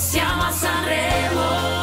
Siamo a Sanremo.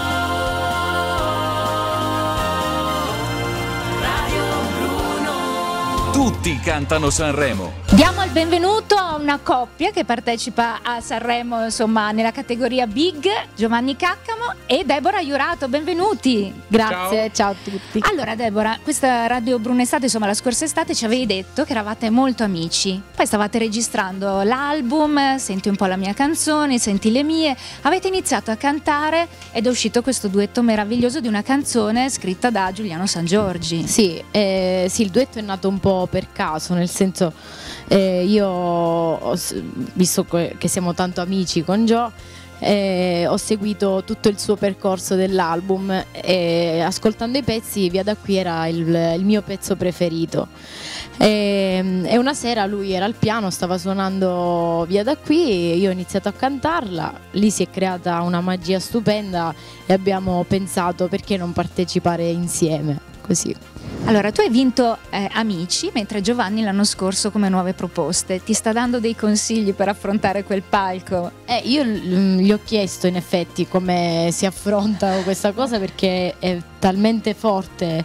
Radio Bruno. Tutti cantano Sanremo. Diamo il benvenuto a una coppia che partecipa a Sanremo, insomma, nella categoria Big, Giovanni Caccamo e Deborah Iurato. Benvenuti. Grazie, ciao a tutti. Allora Deborah, questa Radio Bruno Estate, insomma la scorsa estate ci avevi detto che eravate molto amici, poi stavate registrando l'album, senti un po' la mia canzone, senti le mie, avete iniziato a cantare ed è uscito questo duetto meraviglioso di una canzone scritta da Giuliano Sangiorgi. Sì, il duetto è nato un po' per caso, nel senso io, visto che siamo tanto amici con Gio, ho seguito tutto il suo percorso dell'album e ascoltando i pezzi Via da qui era il mio pezzo preferito e una sera lui era al piano, stava suonando Via da qui, io ho iniziato a cantarla, lì si è creata una magia stupenda e abbiamo pensato perché non partecipare insieme, così. Allora, tu hai vinto Amici, mentre Giovanni l'anno scorso come Nuove Proposte. Ti sta dando dei consigli per affrontare quel palco? Io gli ho chiesto in effetti come si affronta questa cosa, perché è talmente forte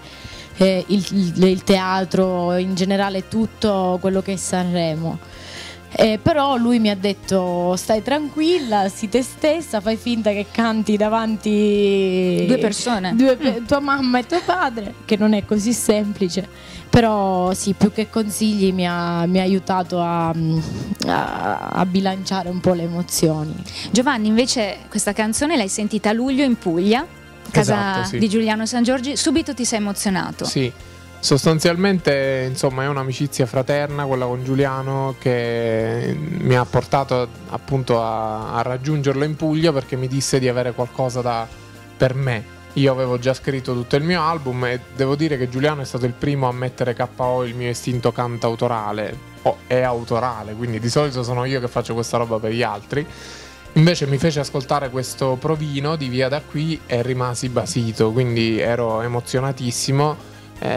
il teatro, in generale tutto quello che è Sanremo. Però lui mi ha detto: stai tranquilla, sii te stessa, fai finta che canti davanti due persone, tua mamma e tuo padre, che non è così semplice. Però sì, più che consigli mi ha aiutato a bilanciare un po' le emozioni. Giovanni, invece questa canzone l'hai sentita a luglio in Puglia, casa esatto, sì, di Giuliano Sangiorgi, subito ti sei emozionato. Sì. Sostanzialmente, insomma, è un'amicizia fraterna quella con Giuliano che mi ha portato appunto a raggiungerlo in Puglia, perché mi disse di avere qualcosa per me. Io avevo già scritto tutto il mio album e devo dire che Giuliano è stato il primo a mettere KO il mio istinto cantautorale, è autorale, quindi di solito sono io che faccio questa roba per gli altri. Invece mi fece ascoltare questo provino di Via da qui e rimasi basito, quindi ero emozionatissimo.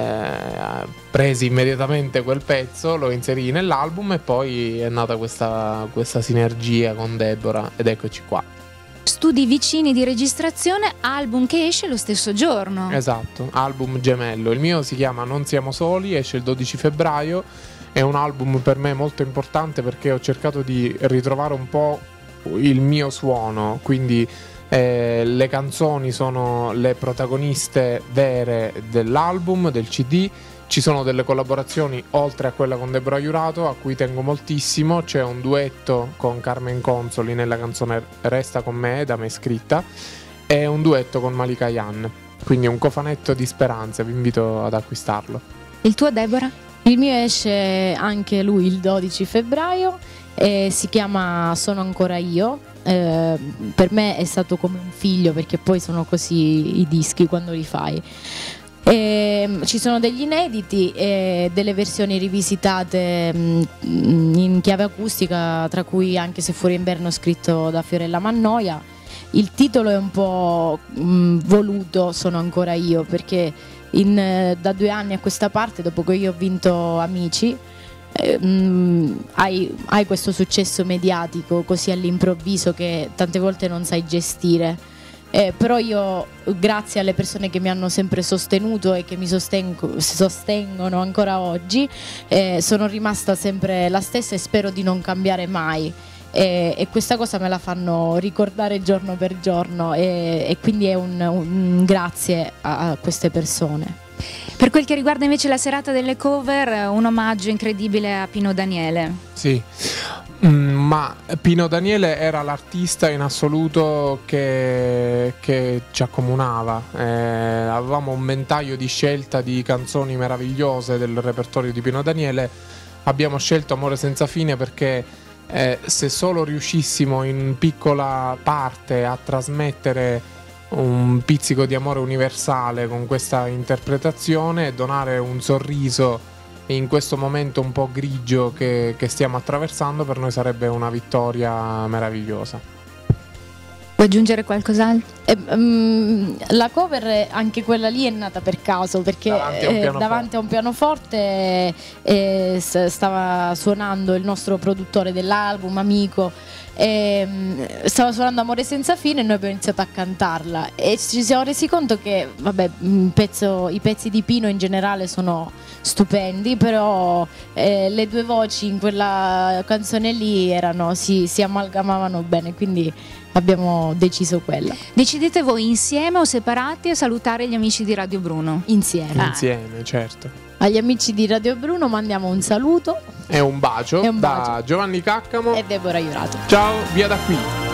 Presi immediatamente quel pezzo, lo inserì nell'album e poi è nata questa sinergia con Deborah ed eccoci qua. Studi vicini di registrazione, album che esce lo stesso giorno. Esatto, album gemello. Il mio si chiama Non siamo soli, esce il 12 febbraio. È un album per me molto importante perché ho cercato di ritrovare un po' il mio suono, quindi le canzoni sono le protagoniste vere dell'album, del CD. Ci sono delle collaborazioni oltre a quella con Deborah Iurato, a cui tengo moltissimo. C'è un duetto con Carmen Consoli nella canzone Resta con me, da me scritta, e un duetto con Malika Yan, quindi un cofanetto di speranze. Vi invito ad acquistarlo. Il tuo, Deborah? Il mio esce anche lui il 12 febbraio e si chiama Sono ancora io. Per me è stato come un figlio, perché poi sono così i dischi quando li fai. Ci sono degli inediti e delle versioni rivisitate in chiave acustica, tra cui Anche se fuori inverno, scritto da Fiorella Mannoia. Il titolo è un po' voluto, Sono ancora io, perché da 2 anni a questa parte, dopo che io ho vinto Amici, hai questo successo mediatico così all'improvviso che tante volte non sai gestire, però io, grazie alle persone che mi hanno sempre sostenuto e che mi sostengono ancora oggi, sono rimasta sempre la stessa e spero di non cambiare mai, e questa cosa me la fanno ricordare giorno per giorno, e quindi è un grazie a queste persone. Per quel che riguarda invece la serata delle cover, un omaggio incredibile a Pino Daniele. Sì, ma Pino Daniele era l'artista in assoluto che ci accomunava. Avevamo un ventaglio di scelta di canzoni meravigliose del repertorio di Pino Daniele. Abbiamo scelto Amore senza fine perché se solo riuscissimo in piccola parte a trasmettere un pizzico di amore universale con questa interpretazione e donare un sorriso in questo momento un po' grigio che stiamo attraversando, per noi sarebbe una vittoria meravigliosa. Vuoi aggiungere qualcos'altro? La cover, anche quella lì, è nata per caso, perché davanti a un pianoforte stava suonando il nostro produttore dell'album, amico, Stava suonando Amore senza fine e noi abbiamo iniziato a cantarla e ci siamo resi conto che vabbè, i pezzi di Pino in generale sono stupendi, però le due voci in quella canzone lì si amalgamavano bene, quindi abbiamo deciso quella. Decidete voi insieme o separati a salutare gli amici di Radio Bruno? Insieme. Insieme, certo. Agli amici di Radio Bruno mandiamo un saluto E un bacio, E un da bacio. Giovanni Caccamo e Deborah Iurato. Ciao, via da qui.